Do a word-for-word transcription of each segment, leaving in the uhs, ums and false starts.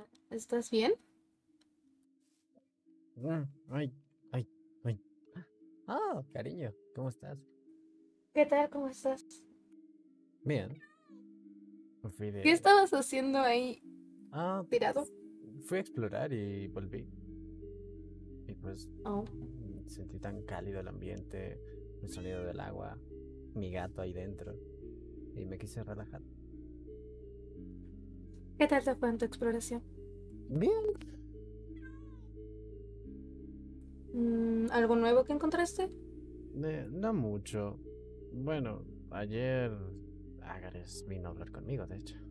Hola, ¿estás bien? Mm, Ay, ay, ay. Ah, cariño, ¿cómo estás? ¿Qué tal? ¿Cómo estás? Bien, me fui ¿Qué de... estabas haciendo ahí Ah, tirado? fui a explorar y volví. Y pues Oh, mm, sentí tan cálido el ambiente, el sonido del agua, mi gato ahí dentro. Y me quise relajar. ¿qué tal te fue en tu exploración? Bien. Mm, ¿algo nuevo que encontraste? Eh, no mucho. Bueno, ayer Agares vino a hablar conmigo, de hecho.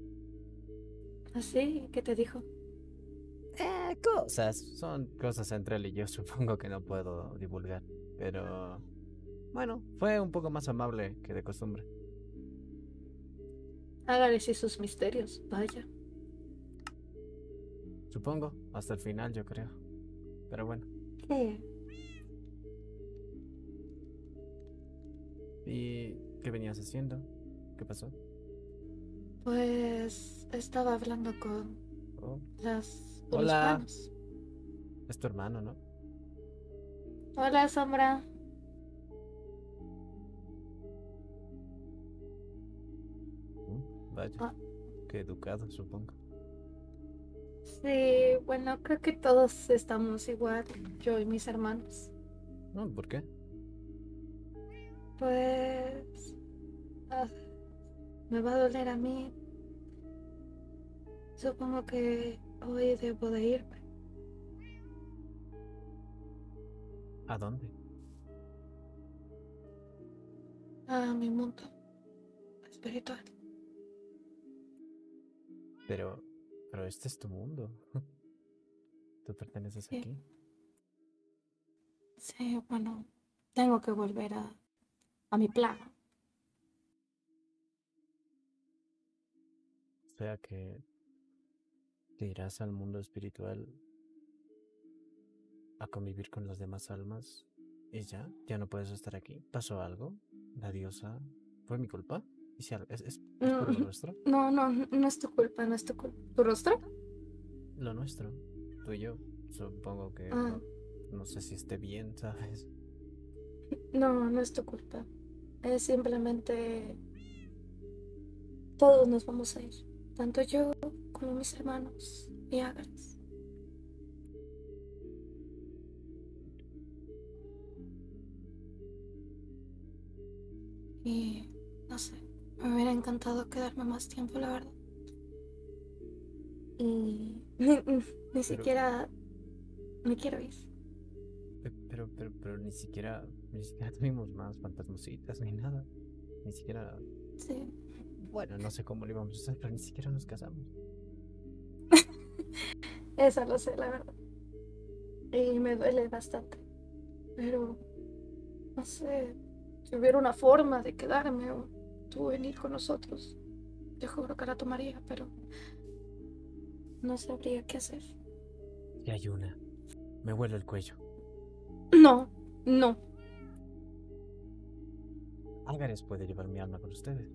¿Así? ¿Qué te dijo? Eh, cosas. Son cosas entre él y yo, supongo que no puedo divulgar. Pero bueno, fue un poco más amable que de costumbre. Hágales y sus misterios, vaya. Supongo, hasta el final yo creo. Pero bueno. ¿Qué? ¿Y qué venías haciendo? ¿Qué pasó? Pues estaba hablando con Oh, las con mis hola. hermanos. Es tu hermano, ¿no? Hola, Sombra. Mm, Vaya, Ah, qué educado, supongo. sí, bueno, creo que todos estamos igual, yo y mis hermanos. No, ¿por qué? Pues ah, me va a doler a mí. Supongo que hoy debo de irme ¿A dónde? a mi mundo espiritual. Pero, pero este es tu mundo. Tú perteneces Sí, aquí. sí, bueno, tengo que volver a, a mi plano. O sea que te irás al mundo espiritual a convivir con las demás almas y ya, ya no puedes estar aquí. ¿Pasó algo? ¿La diosa? ¿Fue mi culpa? ¿Y si al- ¿Es, es, es No, por lo nuestro? no, no, no es tu culpa, no es tu culpa. ¿Tu rostro? Lo nuestro, tú y yo. Supongo que Ah, no, no sé si esté bien, ¿sabes? no, no es tu culpa. Es simplemente todos nos vamos a ir. Tanto yo como mis hermanos y Ágares. Y no sé, me hubiera encantado quedarme más tiempo, la verdad. Y ni, ni Pero, siquiera me quiero ir. pe- pero, pero, pero ni siquiera, ni siquiera tuvimos más fantasmositas ni nada. Ni siquiera, Sí, bueno, no sé cómo lo íbamos a hacer, pero ni siquiera nos casamos. eso lo sé, la verdad. Y me duele bastante. Pero no sé, si hubiera una forma de quedarme o tú venir con nosotros, te juro que la tomaría, pero no sabría qué hacer. Y hay una, me huele el cuello. No, no. Álvarez puede llevar mi alma con ustedes.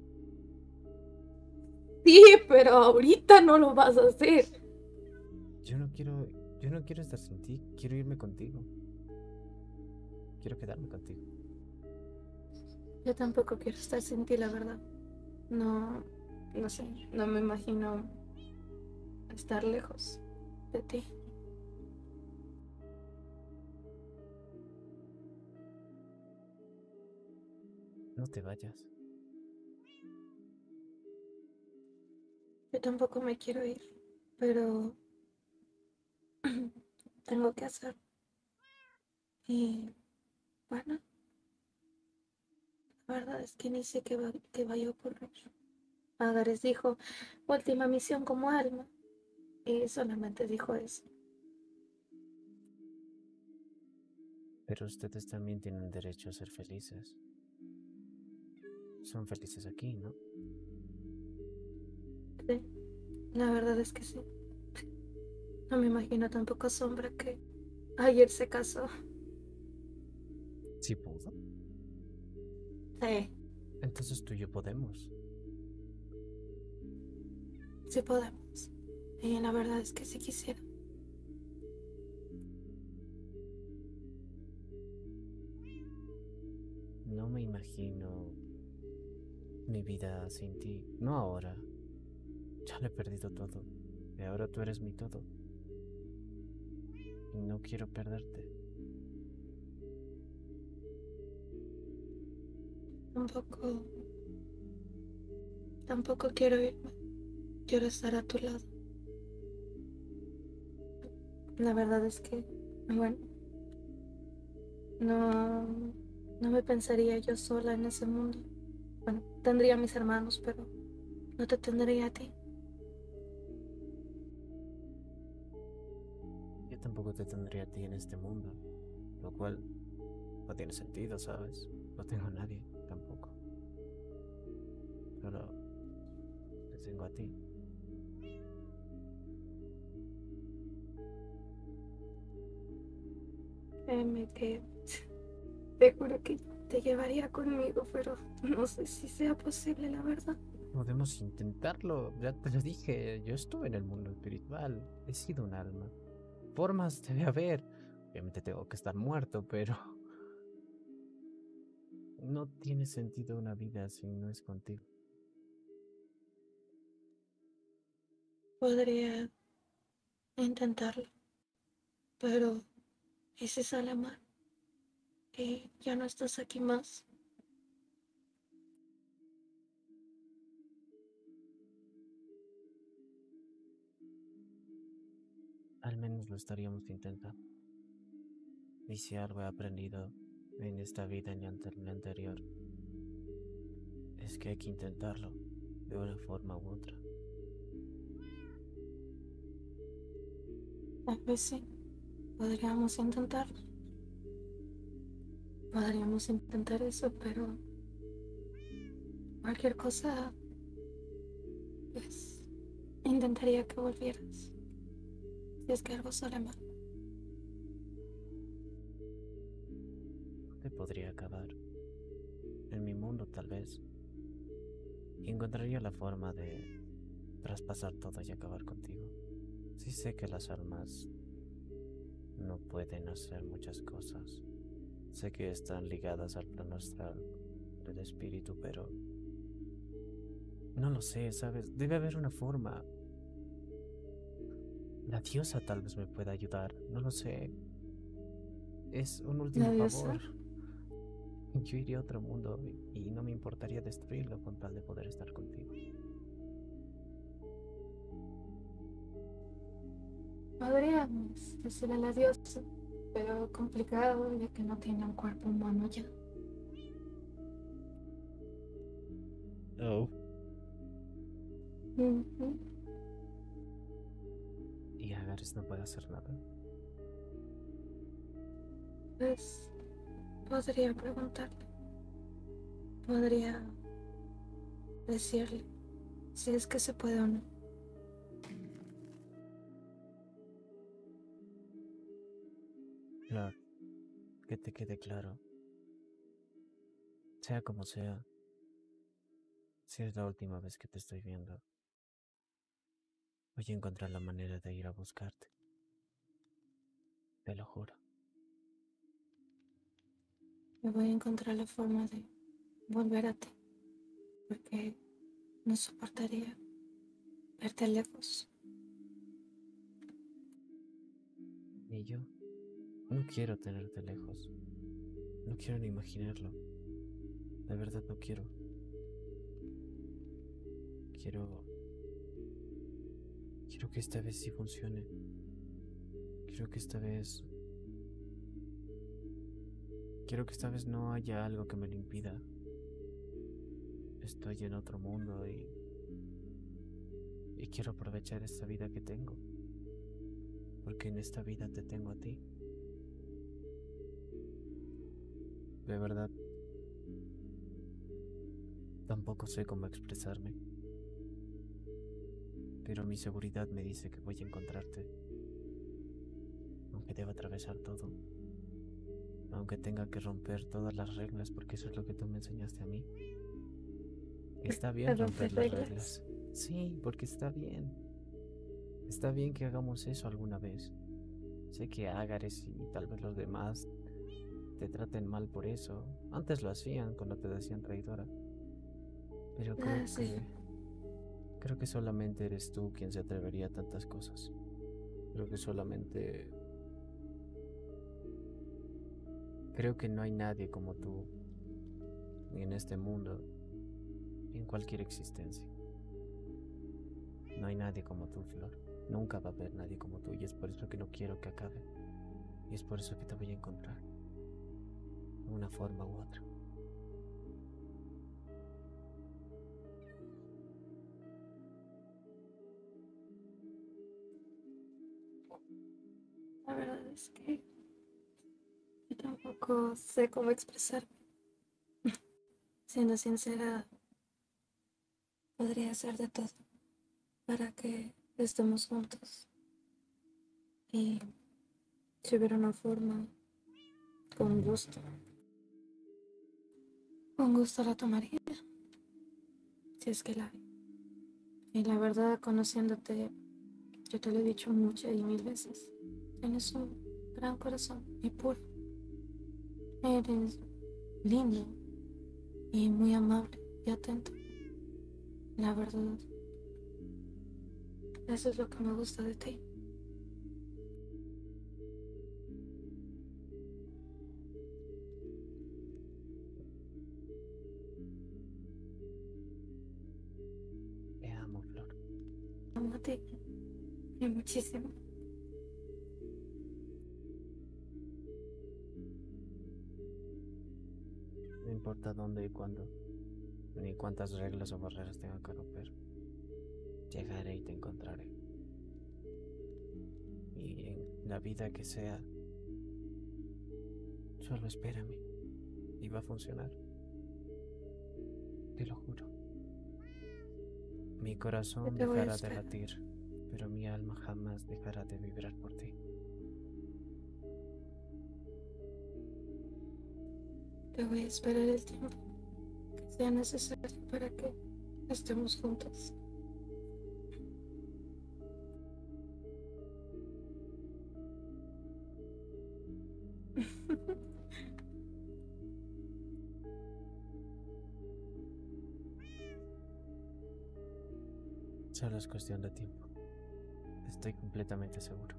Sí, pero ahorita no lo vas a hacer. Yo no quiero, yo no quiero estar sin ti, quiero irme contigo. Quiero quedarme contigo. Yo tampoco quiero estar sin ti, la verdad. No, no sé, no me imagino estar lejos de ti. No te vayas. Yo tampoco me quiero ir, pero tengo que hacer. Y bueno, la verdad es que ni sé qué, va, qué vaya a ocurrir. Agares dijo, última misión como alma. Y solamente dijo eso. Pero ustedes también tienen derecho a ser felices. Son felices aquí, ¿no? Sí, la verdad es que sí. No me imagino tampoco a Sombra que ayer se casó. Sí pudo. Sí, Entonces tú y yo podemos. sí podemos. Y la verdad es que sí quisiera. No me imagino mi vida sin ti. No ahora. Ya lo he perdido todo. Y ahora tú eres mi todo. Y no quiero perderte. Tampoco, tampoco quiero irme. Quiero estar a tu lado. La verdad es que, bueno, no, no me pensaría yo sola en ese mundo. Bueno, tendría a mis hermanos, pero no te tendría a ti. Yo tampoco te tendría a ti en este mundo. Lo cual no tiene sentido, ¿sabes? No tengo a nadie tampoco. Solo te tengo a ti. Créeme que te juro que te llevaría conmigo, pero no sé si sea posible, la verdad. Podemos intentarlo. Ya te lo dije. Yo estuve en el mundo espiritual. He sido un alma. Formas debe haber. Obviamente tengo que estar muerto, pero no tiene sentido una vida si no es contigo. Podría intentarlo, pero ¿y si sale mal? Y ya no estás aquí más. Al menos lo estaríamos intentando. Y si algo he aprendido en esta vida y en la anterior, es que hay que intentarlo de una forma u otra. Tal vez sí, podríamos intentarlo. Podríamos intentar eso, pero cualquier cosa, pues, intentaría que volvieras. Si es que algo sale mal. ¿Dónde podría acabar? En mi mundo, tal vez. Y encontraría la forma de traspasar todo y acabar contigo. Sí sé que las almas no pueden hacer muchas cosas. Sé que están ligadas al plano astral del espíritu, pero no lo sé, ¿sabes? Debe haber una forma. La diosa tal vez me pueda ayudar, no lo sé. Es un La último diosa, favor. Yo iría a otro mundo y no me importaría destruirlo con tal de poder estar contigo. podríamos decirle a la diosa, pero complicado ya que no tiene un cuerpo humano ya. Oh. Ujú. Y Agares no puede hacer nada. Pues podría preguntarle, podría decirle si es que se puede o no. Claro, que te quede claro. Sea como sea, si es la última vez que te estoy viendo, voy a encontrar la manera de ir a buscarte. Te lo juro. Me voy a encontrar la forma de volver a ti, porque no soportaría verte lejos. Y yo no quiero tenerte lejos. No quiero ni imaginarlo. De verdad no quiero. Quiero... Quiero que esta vez sí funcione. Quiero que esta vez... Quiero que esta vez no haya algo que me lo impida. Estoy en otro mundo y... Y quiero aprovechar esta vida que tengo. Porque en esta vida te tengo a ti. De verdad. Tampoco sé cómo expresarme. Pero mi seguridad me dice que voy a encontrarte. Aunque deba atravesar todo. Aunque tenga que romper todas las reglas porque eso es lo que tú me enseñaste a mí. Está A bien romper romper las reglas. reglas. Sí, porque está bien. Está bien que hagamos eso alguna vez. Sé que Ágares y tal vez los demás te traten mal por eso. Antes lo hacían cuando te decían traidora. Pero Ah, creo sí. que creo que solamente eres tú quien se atrevería a tantas cosas. Creo que solamente creo que no hay nadie como tú, ni en este mundo, ni en cualquier existencia. No hay nadie como tú, Flor. Nunca va a haber nadie como tú y es por eso que no quiero que acabe. Y es por eso que te voy a encontrar, de una forma u otra. La verdad es que yo tampoco sé cómo expresarme. Siendo sincera, podría hacer de todo para que estemos juntos. Y si hubiera una forma, con gusto, con gusto la tomaría, si es que la hay. Y la verdad, conociéndote, yo te lo he dicho muchas y mil veces. Tienes un gran corazón y puro. Eres lindo y muy amable y atento. La verdad, eso es lo que me gusta de ti. Te amo, Flor. Amo a ti y muchísimo. No importa dónde y cuándo, ni cuántas reglas o barreras tenga que romper. Llegaré y te encontraré. Y en la vida que sea, solo espérame y va a funcionar. Te lo juro. Mi Yo corazón te voy a dejará de esperar. latir, pero mi alma jamás dejará de vibrar por ti. Te voy a esperar el tiempo que sea necesario para que estemos juntos. Solo es cuestión de tiempo. Estoy completamente seguro.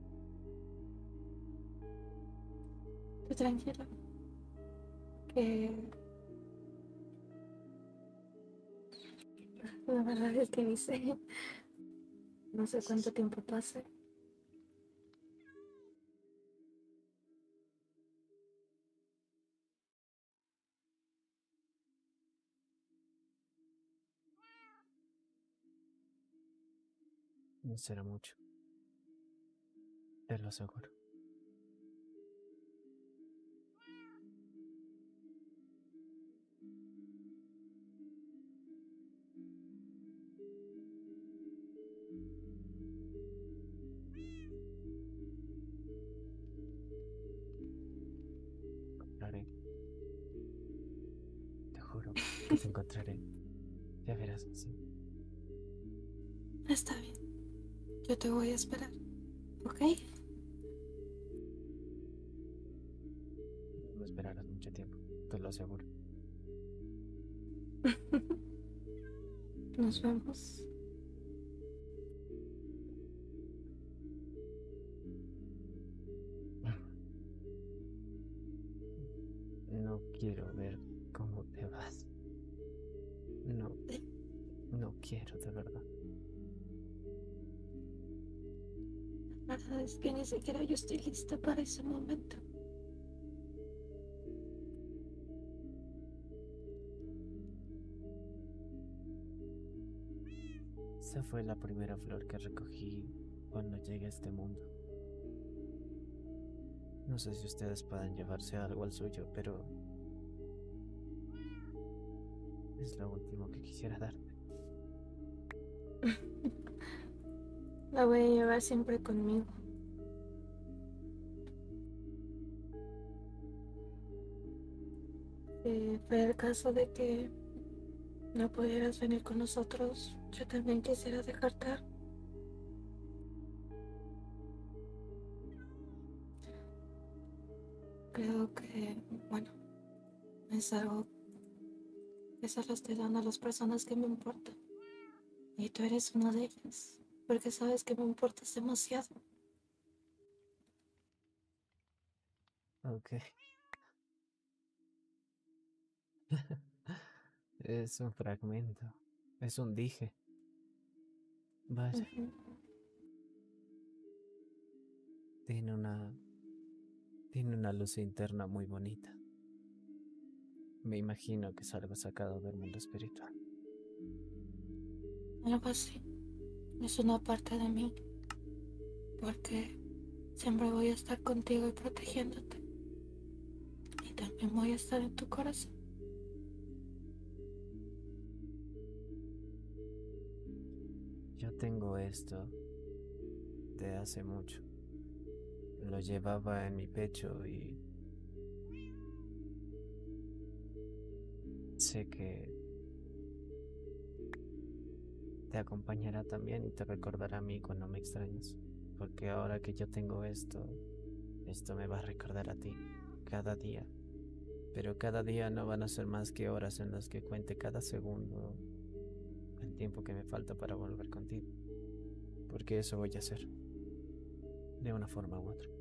Tú tranquilo, que la verdad es que ni sé, no sé cuánto tiempo pase. No será mucho, te lo aseguro. Lo haré. Te juro que te encontraré. Ya verás, sí. Está bien, yo te voy a esperar, ¿ok? No me esperarás mucho tiempo, te lo aseguro. Nos vemos. No quiero ver cómo te vas. No, no quiero, de verdad. La verdad es que ni siquiera yo estoy lista para ese momento. Esa fue la primera flor que recogí cuando llegué a este mundo. No sé si ustedes puedan llevarse algo al suyo, pero es lo último que quisiera darte. La voy a llevar siempre conmigo. Si fuera el caso de que no pudieras venir con nosotros, yo también quisiera dejarte algo. creo que, bueno, es algo que solo estoy dando a las personas que me importan. Y tú eres una de ellas, porque sabes que me importas demasiado. Ok. Es un fragmento. Es un dije. Vaya, Ujú. tiene una. Tiene una luz interna muy bonita. Me imagino que es algo sacado del mundo espiritual. Algo así. Es una parte de mí, porque siempre voy a estar contigo y protegiéndote. Y también voy a estar en tu corazón. Yo tengo esto de hace mucho. Lo llevaba en mi pecho y sé que te acompañará también y te recordará a mí cuando me extrañes. Porque ahora que yo tengo esto, esto me va a recordar a ti cada día. Pero cada día no van a ser más que horas en las que cuente cada segundo el tiempo que me falta para volver contigo. Porque eso voy a hacer, de una forma u otra.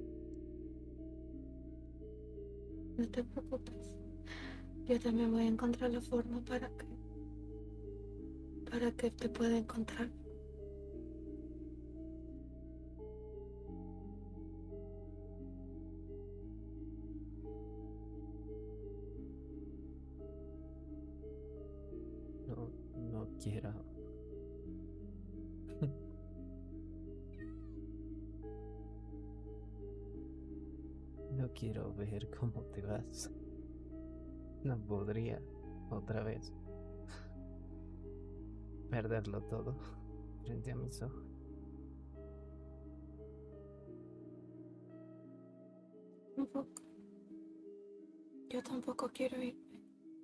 No te preocupes. Yo también voy a encontrar la forma para que, para que te pueda encontrar. No, no quiero. No quiero ver cómo te vas. No podría otra vez perderlo todo frente a mis ojos. Un poco. Yo tampoco quiero irme.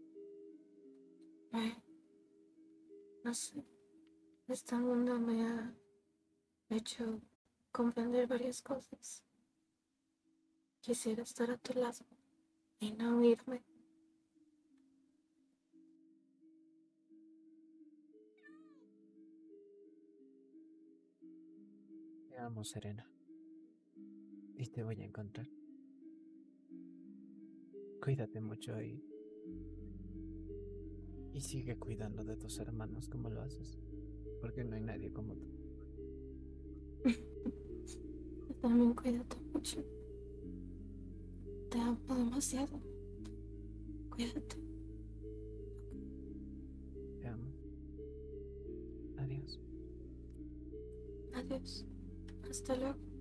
Ay, no sé. Este mundo me ha hecho comprender varias cosas. Quisiera estar a tu lado y no irme. Te amo, Serena, y te voy a encontrar. Cuídate mucho y, y sigue cuidando de tus hermanos como lo haces, porque no hay nadie como tú. Tú también cuídate mucho. Te amo demasiado. Cuídate. Te amo. Adiós. Adiós. Hasta luego.